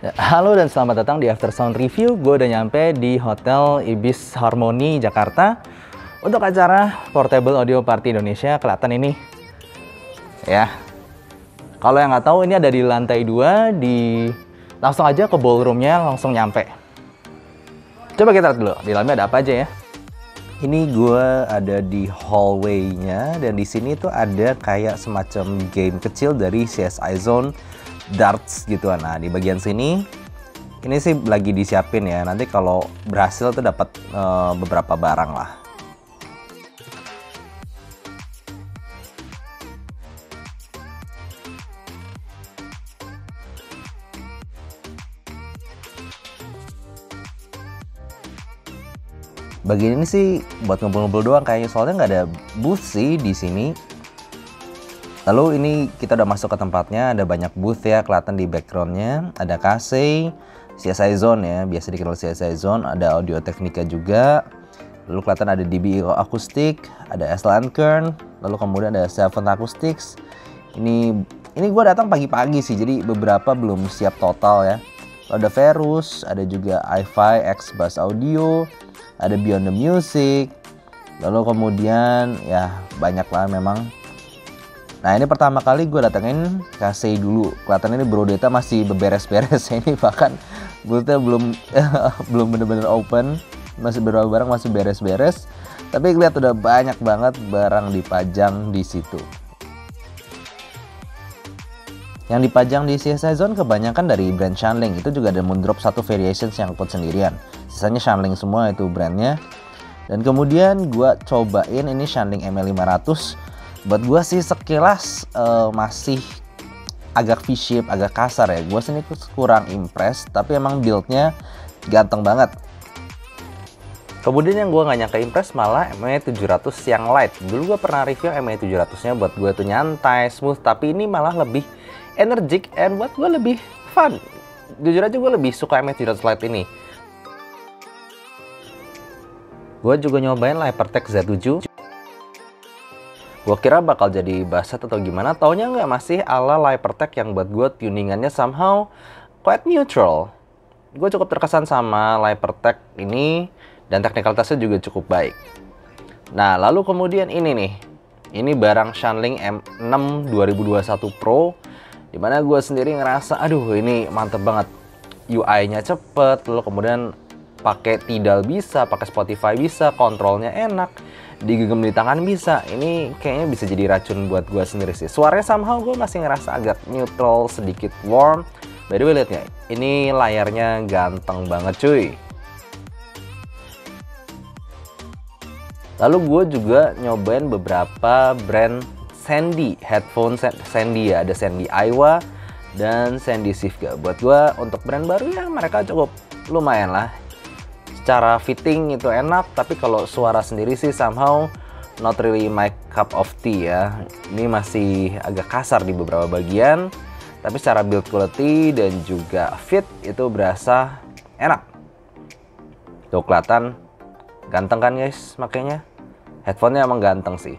Ya, halo dan selamat datang di After Sound Review. Gue udah nyampe di Hotel Ibis Harmony Jakarta untuk acara Portable Audio Party Indonesia Kelatan ini. Ya, kalau yang nggak tahu ini ada di lantai 2 langsung aja ke ballroomnya langsung nyampe. Coba kita lihat dulu di dalamnya ada apa aja ya. Ini gue ada di hallway-nya dan di sini tuh ada kayak semacam game kecil dari CSI Zone darts gitu. Nah, di bagian sini ini sih lagi disiapin ya. Nanti kalau berhasil tuh dapat beberapa barang lah. Bagian ini sih buat ngumpul-ngumpul doang kayaknya, soalnya nggak ada booth sih di sini. Lalu ini kita udah masuk ke tempatnya, ada banyak booth ya, kelihatan di backgroundnya. Ada Kasei, CSI Zone ya, biasa dikenal CSI Zone. Ada Audio Technica juga. Lalu kelihatan ada DB Acoustic, ada Eslan Kern, lalu kemudian ada Seven Acoustics. Ini gue datang pagi-pagi sih, jadi beberapa belum siap total ya. Lalu ada Verus, ada juga iFi X Bass Audio, ada Beyond the Music. Lalu kemudian ya banyak lah memang. Nah, ini pertama kali gue datengin Kasei dulu. Kelihatan ini Bro Deta masih beberes-beres ya. Ini bahkan boothnya belum bener-bener open. Masih beberapa barang masih beres-beres. Tapi lihat udah banyak banget barang dipajang di situ. Yang dipajang di CSI Zone kebanyakan dari brand Shanling. Itu juga ada Moondrop 1 variations yang ikut sendirian. Sisanya Shanling semua itu brandnya. Dan kemudian gue cobain ini Shanling ML500. Buat gue sih sekilas masih agak V-shape, agak kasar ya. Gue sini kurang impress, tapi emang build-nya ganteng banget. Kemudian yang gue gak nyangka impress malah ME700 yang light. Dulu gue pernah review ME700-nya, buat gue tuh nyantai, smooth, tapi ini malah lebih energik and buat gue lebih fun. Jujur aja gue lebih suka ME700 light ini. Gue juga nyobain Hypertech Z7. Gue kira bakal jadi bassat atau gimana, taunya nggak, masih ala Hypertech yang buat gue tuningannya somehow quite neutral. Gue cukup terkesan sama Hypertech ini dan teknikalitasnya juga cukup baik. Nah, lalu kemudian ini nih, ini barang Shanling M6 2021 Pro, dimana gue sendiri ngerasa, aduh ini mantep banget. UI-nya cepet, lalu kemudian pakai Tidal bisa, pakai Spotify bisa, kontrolnya enak, digegam di tangan bisa. Ini kayaknya bisa jadi racun buat gue sendiri sih. Suaranya somehow gue masih ngerasa agak neutral, sedikit warm. By the way, lihat ya, ini layarnya ganteng banget cuy. Lalu gue juga nyobain beberapa brand Sandy, headphone Sandy ya. Ada Sandy Aiwa dan Sandy Sifga. Buat gue untuk brand baru ya mereka cukup lumayan lah. Secara fitting itu enak, tapi kalau suara sendiri sih somehow not really my cup of tea ya. Ini masih agak kasar di beberapa bagian, tapi secara build quality dan juga fit itu berasa enak. Tuh kelihatan ganteng kan guys, makanya headphone-nya emang ganteng sih.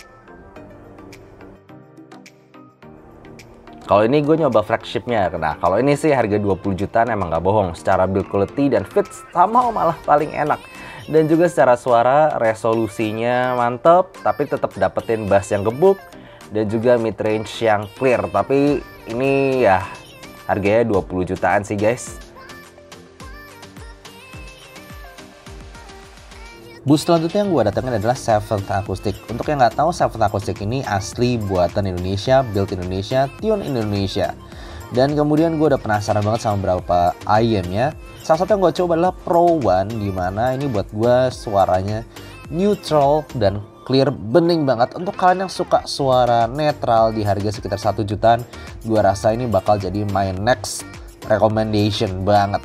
Kalau ini gue nyoba flagshipnya. Nah, kalau ini sih harga 20 jutaan emang gak bohong. Secara build quality dan fit sama malah paling enak. Dan juga secara suara resolusinya mantep, tapi tetap dapetin bass yang gebuk dan juga mid range yang clear. Tapi ini ya harganya 20 jutaan sih guys. Booth selanjutnya yang gue datangin adalah Seventh Acoustic. Untuk yang nggak tahu, Seventh Acoustic ini asli buatan Indonesia, build Indonesia, tune Indonesia. Dan kemudian gue udah penasaran banget sama beberapa IM-nya. Salah satu yang gue coba adalah Pro One, dimana ini buat gue suaranya neutral dan clear, bening banget. Untuk kalian yang suka suara netral di harga sekitar 1 jutaan, gue rasa ini bakal jadi my next recommendation banget.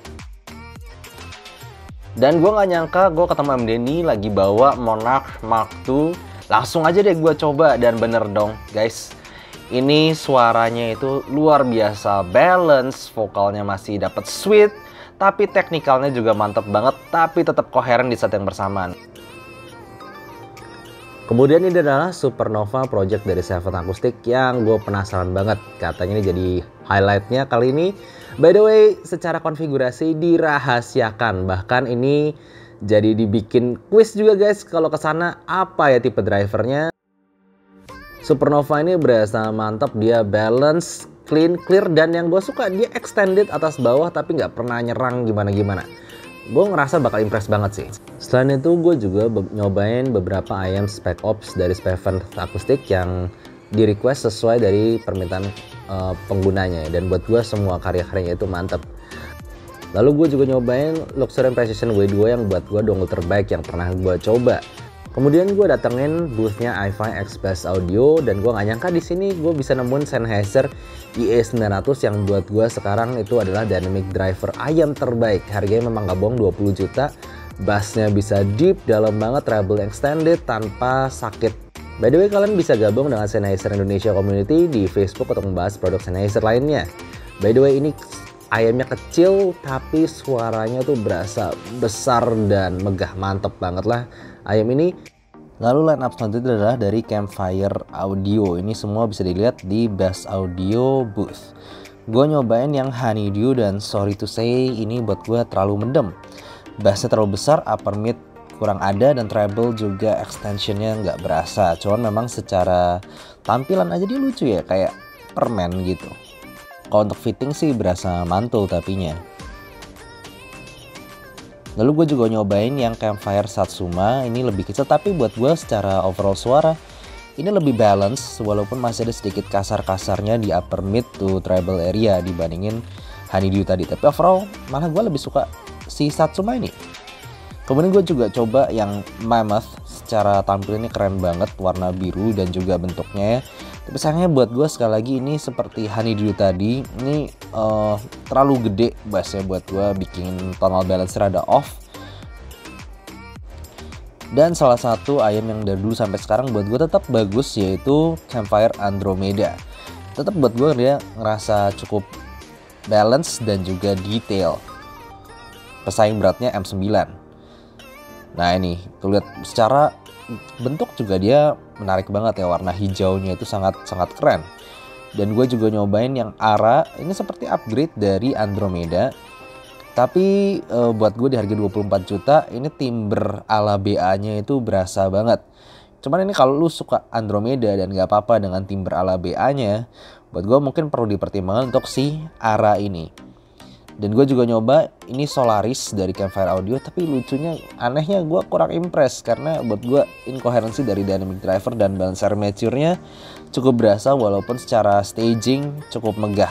Dan gue gak nyangka gue ketemu M Denny lagi bawa Monarch Mark II. Langsung aja deh gue coba dan bener dong guys. Ini suaranya itu luar biasa, balance, vokalnya masih dapat sweet, tapi teknikalnya juga mantep banget, tapi tetap koheren di saat yang bersamaan. Kemudian ini adalah Supernova project dari Seven Acoustic yang gue penasaran banget. Katanya ini jadi highlightnya kali ini. By the way, secara konfigurasi dirahasiakan. Bahkan ini jadi dibikin quiz juga guys. Kalau kesana apa ya tipe drivernya. Supernova ini berasa mantap, dia balance, clean, clear, dan yang gue suka dia extended atas bawah tapi nggak pernah nyerang gimana-gimana. Gue ngerasa bakal impress banget sih. Selain itu gue juga nyobain beberapa IM spec ops dari Seven Acoustic yang di request sesuai dari permintaan penggunanya, dan buat gue semua karya-karyanya itu mantep. Lalu gue juga nyobain Luxury Precision W2 yang buat gue dongle terbaik yang pernah gue coba. Kemudian gue datengin boothnya iFi X Bass Audio, dan gue gak nyangka di sini gue bisa nemuin Sennheiser IE900 yang buat gue sekarang itu adalah dynamic driver ayam terbaik. Harganya memang gak bohong 20 juta, bassnya bisa deep, dalam banget, treble extended tanpa sakit. By the way, kalian bisa gabung dengan Sennheiser Indonesia Community di Facebook untuk membahas produk Sennheiser lainnya. By the way, ini ayamnya kecil tapi suaranya tuh berasa besar dan megah, mantep banget lah ayam ini. Lalu line up selanjutnya adalah dari Campfire Audio. Ini semua bisa dilihat di Bass Audio booth. Gue nyobain yang Honeydew dan sorry to say ini buat gue terlalu mendem. Bassnya terlalu besar, upper mid kurang ada, dan treble juga extensionnya nggak berasa. Cuman memang secara tampilan aja dia lucu ya, kayak permen gitu. Kalau untuk fitting sih berasa mantul tapinya. Lalu gue juga nyobain yang Campfire Satsuma. Ini lebih kecil tapi buat gue secara overall suara ini lebih balance, walaupun masih ada sedikit kasar-kasarnya di upper mid to treble area dibandingin Honeydew tadi. Tapi overall malah gue lebih suka si Satsuma ini. Kemudian gue juga coba yang Mammoth. Secara tampilannya keren banget, warna biru dan juga bentuknya ya. Tapi sayangnya buat gue sekali lagi ini seperti Honeydew tadi, ini terlalu gede bassnya buat gue, bikin tonal balance rada off. Dan salah satu ayam yang dari dulu sampai sekarang buat gue tetap bagus yaitu Campfire Andromeda. Tetap buat gue dia ngerasa cukup balance dan juga detail. Pesaing beratnya M9. Nah ini tuh lihat, secara bentuk juga dia menarik banget ya, warna hijaunya itu sangat keren. Dan gue juga nyobain yang Ara, ini seperti upgrade dari Andromeda. Tapi buat gue di harga 24 juta ini timbre ala BA nya itu berasa banget. Cuman ini kalau lu suka Andromeda dan gak apa-apa dengan timbre ala BA nya, buat gue mungkin perlu dipertimbangkan untuk si Ara ini. Dan gue juga nyoba ini Solaris dari Campfire Audio, tapi lucunya, anehnya gue kurang impress karena buat gue inkoherensi dari dynamic driver dan balance armature-nya cukup berasa, walaupun secara staging cukup megah.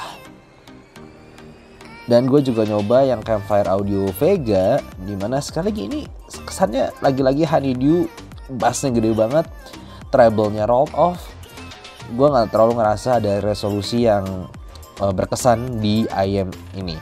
Dan gue juga nyoba yang Campfire Audio Vega, dimana sekali lagi ini kesannya lagi-lagi Honeydew, bassnya gede banget, treble-nya rolled off. Gue gak terlalu ngerasa ada resolusi yang berkesan di IM ini.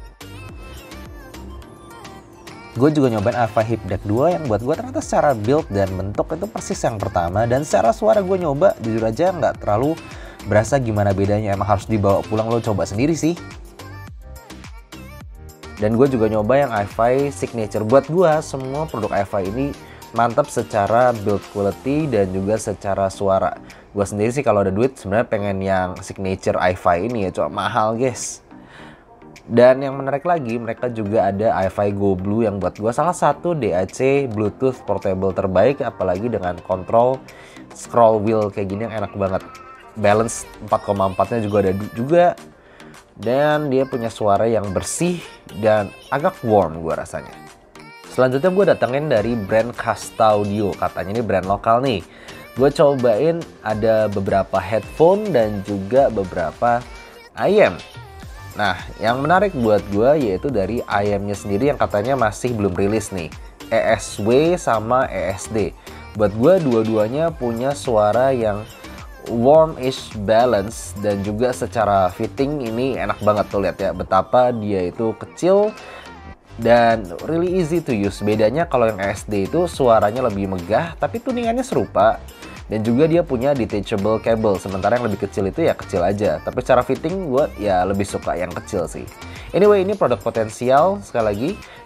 Gue juga nyobain Alpha Hip Deck 2 yang buat gue ternyata secara build dan bentuk itu persis yang pertama. Dan secara suara gue nyoba, jujur aja nggak terlalu berasa gimana bedanya. Emang harus dibawa pulang, lo coba sendiri sih. Dan gue juga nyoba yang iFi Signature. Buat gue semua produk iFi ini mantap secara build quality dan juga secara suara. Gue sendiri sih kalau ada duit sebenarnya pengen yang Signature iFi ini ya, cuma mahal guys. Dan yang menarik lagi, mereka juga ada iFi Go Blue yang buat gue salah satu DAC Bluetooth portable terbaik, apalagi dengan kontrol scroll wheel kayak gini yang enak banget. Balance 4,4-nya juga ada juga. Dan dia punya suara yang bersih dan agak warm gue rasanya. Selanjutnya gue datengin dari brand Casta Audio, katanya ini brand lokal nih. Gue cobain ada beberapa headphone dan juga beberapa IM. Nah, yang menarik buat gue yaitu dari IM-nya sendiri yang katanya masih belum rilis nih. ESW sama ESD. Buat gue dua-duanya punya suara yang warm-ish balance dan juga secara fitting ini enak banget tuh, lihat ya betapa dia itu kecil dan really easy to use. Bedanya kalau yang ESD itu suaranya lebih megah tapi tuningannya serupa. Dan juga dia punya detachable cable, sementara yang lebih kecil itu ya kecil aja. Tapi secara fitting gue ya lebih suka yang kecil sih. Anyway, ini produk potensial sekali lagi.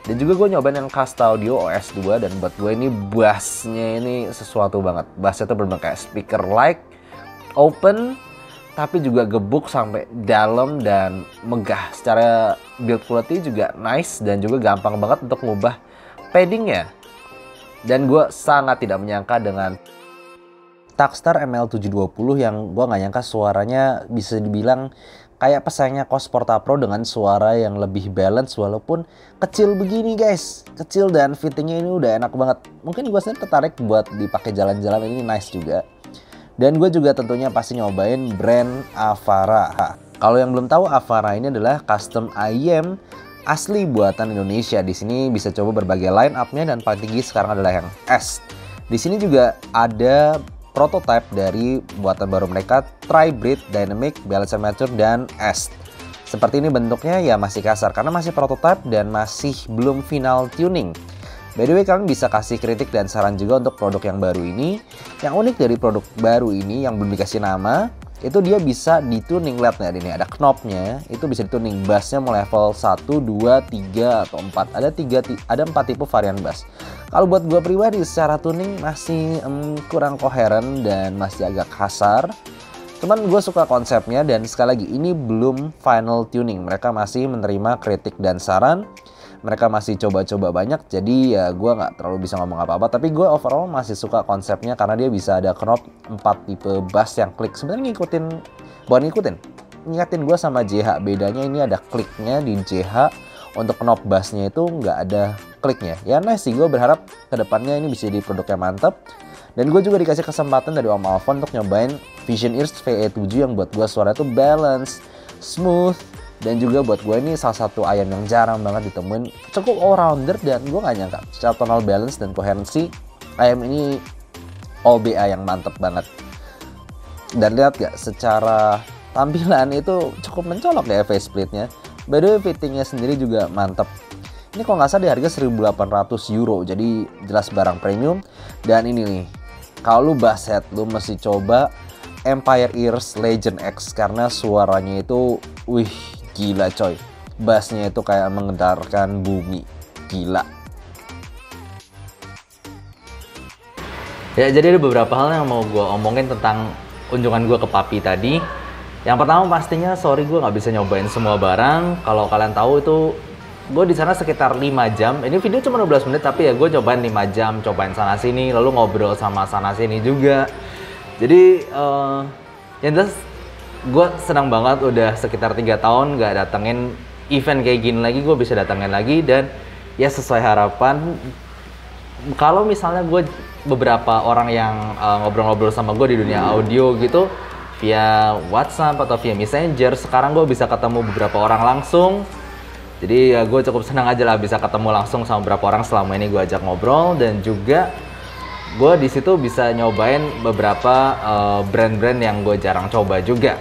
Dan juga gue nyobain yang Casta Audio OS2, dan buat gue ini bassnya ini sesuatu banget. Bassnya tuh bener-bener kayak speaker like, open, tapi juga gebuk sampai dalam dan megah. Secara build quality juga nice dan juga gampang banget untuk ngubah paddingnya. Dan gue sangat tidak menyangka dengan Takstar ML720 yang gue nggak nyangka suaranya bisa dibilang kayak pesaingnya Kos Porta Pro dengan suara yang lebih balance walaupun kecil begini guys. Kecil dan fittingnya ini udah enak banget. Mungkin gue sendiri tertarik buat dipakai jalan-jalan, ini nice juga. Dan gue juga tentunya pasti nyobain brand Avara. Kalau yang belum tahu, Avara ini adalah custom IEM asli buatan Indonesia. Di sini bisa coba berbagai line up-nya dan paling tinggi sekarang adalah yang S. Di sini juga ada prototype dari buatan baru mereka, Tri-Breed, Dynamic, Balance Mature, dan S. Seperti ini bentuknya ya masih kasar karena masih prototype dan masih belum final tuning. By the way, kalian bisa kasih kritik dan saran juga untuk produk yang baru ini. Yang unik dari produk baru ini yang belum dikasih nama, itu dia bisa dituning. Lihat nih, ini ada knobnya, itu bisa dituning. Bassnya mau level 1, 2, 3, atau 4. Ada 4 tipe varian bass. Kalau buat gue pribadi secara tuning masih kurang koheren dan masih agak kasar. Cuman gue suka konsepnya, dan sekali lagi ini belum final tuning. Mereka masih menerima kritik dan saran. Mereka masih coba-coba banyak, jadi ya gue nggak terlalu bisa ngomong apa-apa. Tapi gue overall masih suka konsepnya karena dia bisa ada knob 4 tipe bass yang klik. Sebenarnya ngingetin gue sama JH. Bedanya ini ada kliknya di JH, untuk knob bassnya itu nggak ada kliknya. Ya nice sih, gue berharap kedepannya ini bisa jadi produk yang mantap. Dan gue juga dikasih kesempatan dari Om Alfon untuk nyobain Vision Ears VE7 yang buat gue suara itu balance, smooth. Dan juga buat gue ini salah satu ayam yang jarang banget ditemuin, cukup all-rounder, dan gue gak nyangka secara tonal balance dan koherensi ayam ini all BA yang mantep banget. Dan lihat gak, secara tampilan itu cukup mencolok ya faceplate-nya. By the way, fittingnya sendiri juga mantep. Ini kalau nggak salah di harga 1.800 euro, jadi jelas barang premium. Dan ini nih, kalau lu bass head, lu mesti coba Empire Ears Legend X karena suaranya itu, wih, gila coy. Bassnya itu kayak menggetarkan bumi. Gila. Ya, jadi ada beberapa hal yang mau gue omongin tentang kunjungan gue ke Papi tadi. Yang pertama pastinya sorry gue nggak bisa nyobain semua barang. Kalau kalian tahu itu gue di sana sekitar 5 jam. Ini video cuma 12 menit tapi ya gue cobain 5 jam, cobain sana sini, lalu ngobrol sama sana sini juga. Jadi yang jelas gue senang banget udah sekitar 3 tahun gak datengin event kayak gini lagi. Gue bisa datengin lagi, dan ya sesuai harapan. Kalau misalnya gue beberapa orang yang ngobrol-ngobrol sama gue di dunia audio gitu via WhatsApp atau via Messenger, sekarang gue bisa ketemu beberapa orang langsung. Jadi ya gue cukup senang aja lah bisa ketemu langsung sama beberapa orang selama ini gue ajak ngobrol. Dan juga gue di situ bisa nyobain beberapa brand-brand yang gue jarang coba juga.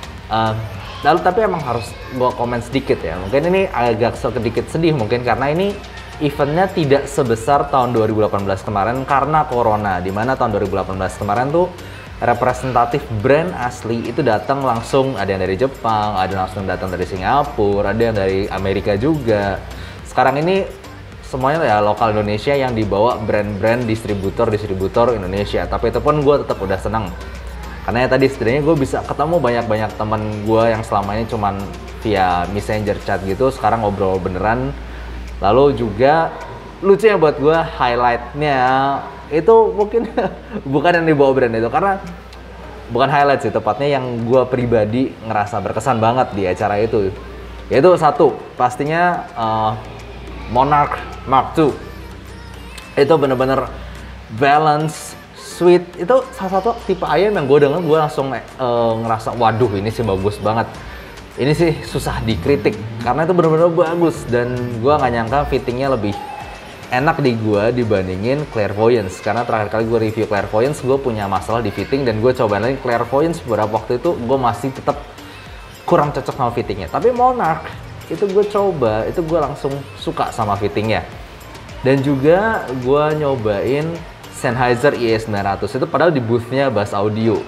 Lalu tapi emang harus gue komen sedikit ya, mungkin ini agak sedikit sedih mungkin karena ini eventnya tidak sebesar tahun 2018 kemarin karena corona, dimana tahun 2018 kemarin tuh representatif brand asli itu datang langsung, ada yang dari Jepang, ada yang langsung datang dari Singapura, ada yang dari Amerika juga. Sekarang ini semuanya ya lokal Indonesia yang dibawa brand-brand distributor Indonesia. Tapi itu pun gue tetap udah senang. Karena ya tadi setidaknya gue bisa ketemu banyak-banyak teman gue yang selama ini cuman via messenger chat gitu, sekarang ngobrol beneran. Lalu juga lucunya buat gue highlightnya itu mungkin bukan yang dibawa brand itu, karena bukan highlight sih tepatnya, yang gue pribadi ngerasa berkesan banget di acara itu. Yaitu satu, pastinya Monarch Mark II. Itu bener-bener balance, sweet. Itu salah satu tipe ayam yang gue denger gue langsung ngerasa waduh ini sih bagus banget. Ini sih susah dikritik karena itu bener-bener bagus, dan gue nggak nyangka fittingnya lebih enak di gue dibandingin Clairvoyance. Karena terakhir kali gue review Clairvoyance gue punya masalah di fitting, dan gue cobain lagi Clairvoyance beberapa waktu itu gue masih tetap kurang cocok sama fittingnya. Tapi Monarch itu gue coba, itu gue langsung suka sama fittingnya. Dan juga gue nyobain Sennheiser IE900 itu padahal di boothnya Bass Audio,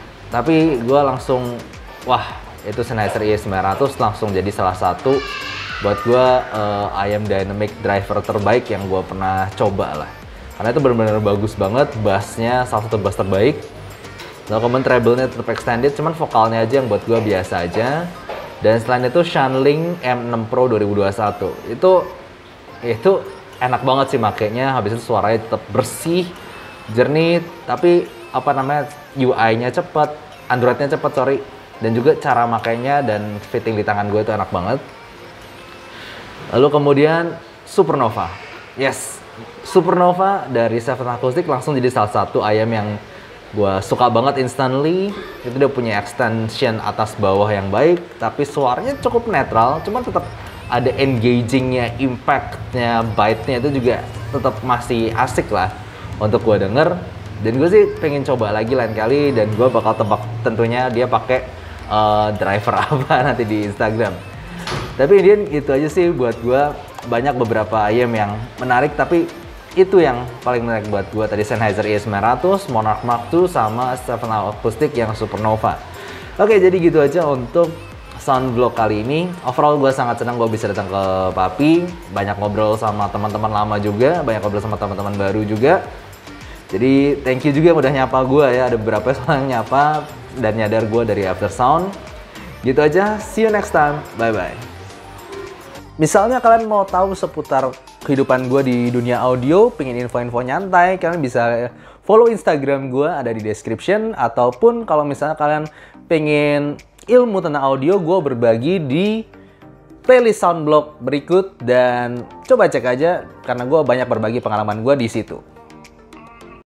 tapi gue langsung wah, itu Sennheiser IE900 langsung jadi salah satu buat gue IM Dynamic driver terbaik yang gue pernah coba lah. Karena itu benar-benar bagus banget, bassnya salah satu bass terbaik. Lalu kemudian treble-nya tetap extended, cuman vokalnya aja yang buat gue biasa aja. Dan selain itu Shanling M6 Pro 2021 itu enak banget sih makainya. Habis itu suaranya tetap bersih, jernih, tapi apa namanya, UI-nya cepet, Android-nya cepet, sorry. Dan juga cara makainya dan fitting di tangan gue itu enak banget. Lalu kemudian Supernova. Yes, Supernova dari Seven Acoustic langsung jadi salah satu IM yang gue suka banget instantly. Itu dia punya extension atas bawah yang baik, tapi suaranya cukup netral, cuman tetap ada engagingnya, impactnya, bite-nya itu juga tetap masih asik lah untuk gue denger. Dan gue sih pengen coba lagi lain kali, dan gue bakal tebak tentunya dia pakai driver apa nanti di Instagram. Tapi ini itu aja sih buat gue. Banyak beberapa IM yang menarik, tapi itu yang paling menarik buat gue tadi, Sennheiser ES900, Monarch Mark II, sama Seven Acoustic yang Supernova. Oke, jadi gitu aja untuk sound vlog kali ini. Overall gue sangat senang gue bisa datang ke Papi, banyak ngobrol sama teman-teman lama juga, banyak ngobrol sama teman-teman baru juga. Jadi thank you juga yang udah nyapa gue ya, ada beberapa yang nyapa dan nyadar gue dari After Sound. Gitu aja, see you next time, bye-bye. Misalnya kalian mau tahu seputar kehidupan gue di dunia audio, pengen info-info nyantai, kalian bisa follow Instagram gue, ada di description. Ataupun kalau misalnya kalian pengen ilmu tentang audio, gue berbagi di playlist Soundblog berikut. Dan coba cek aja, karena gue banyak berbagi pengalaman gue di situ.